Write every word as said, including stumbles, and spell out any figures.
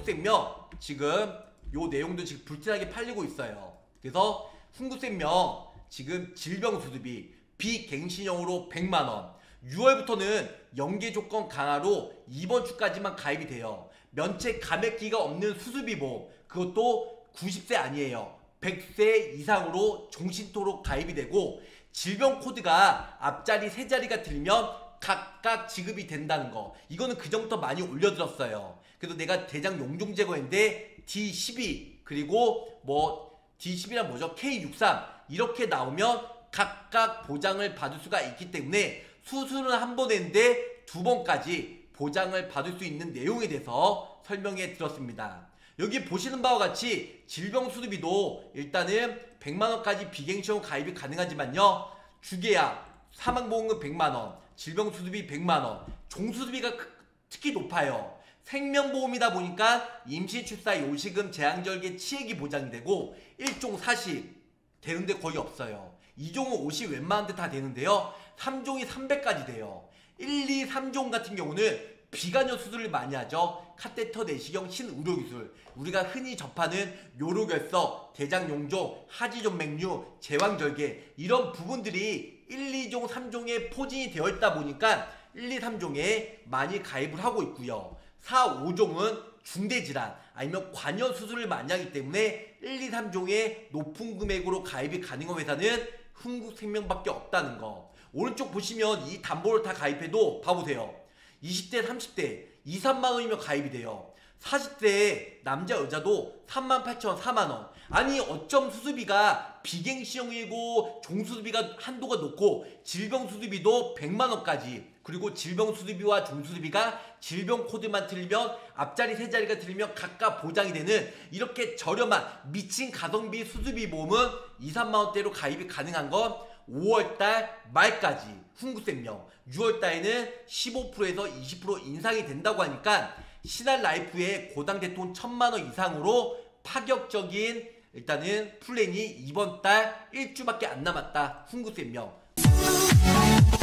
흥국생명 지금 요 내용도 지금 불티나게 팔리고 있어요. 그래서 흥국생명 지금 질병수습이 비갱신형으로 백만 원, 유월부터는 연계 조건 강화로 이번 주까지만 가입이 돼요. 면책 감액기가 없는 수수비 보험, 그것도 구십 세 아니에요. 백 세 이상으로 종신토록 가입이 되고, 질병 코드가 앞자리 세 자리가 들면 각각 지급이 된다는 거, 이거는 그전부터 많이 올려들었어요. 그래서 내가 대장 용종 제거인데 디 십이 그리고 뭐 디 십이란 뭐죠? 케이 육십삼 이렇게 나오면 각각 보장을 받을 수가 있기 때문에 수술은 한 번 했는데 두 번까지 보장을 받을 수 있는 내용에 대해서 설명해 드렸습니다. 여기 보시는 바와 같이 질병수술비도 일단은 백만 원까지 비갱신형 가입이 가능하지만요, 주계약, 사망보험금 백만 원, 질병수술비 백만 원, 종수술비가 특히 높아요. 생명보험이다 보니까 임시출사 요식금 제한절개 치액이 보장이 되고 일 종 사십 되는데 거의 없어요. 이 종은 오십 웬만한 데 다 되는데요, 삼 종이 삼백까지 돼요. 일, 이, 삼 종 같은 경우는 비관여 수술을 많이 하죠. 카테터 내시경 신의료기술, 우리가 흔히 접하는 요로결석, 대장용종, 하지존맥류, 제왕절개, 이런 부분들이 일, 이 종, 삼 종에 포진이 되어 있다 보니까 일, 이, 삼 종에 많이 가입을 하고 있고요. 사, 오 종은 중대질환 아니면 관여 수술을 많이 하기 때문에 일, 이, 삼 종에 높은 금액으로 가입이 가능한 회사는 흥국생명밖에 없다는 거. 오른쪽 보시면 이 담보를 다 가입해도 봐보세요. 이십 대, 삼십 대 이, 삼만 원이면 가입이 돼요. 사십 대 남자 여자도 삼만 팔천 원, 사만 원. 아니 어쩜 수술비가 비갱신형이고 종수술비가 한도가 높고 질병수술비도 백만 원까지, 그리고 질병수술비와 종수술비가 질병 코드만 틀리면 앞자리 세 자리가 틀리면 각각 보장이 되는 이렇게 저렴한 미친 가성비 수술비 보험은 이, 삼만 원대로 가입이 가능한 건 오월달 말까지 흥국생명, 유월달에는 십오 퍼센트에서 이십 퍼센트 인상이 된다고 하니까 신한라이프의 고당 대통 천만 원 이상으로 파격적인 일단은 플랜이 이번 달 일 주밖에 안 남았다. 흥국생명.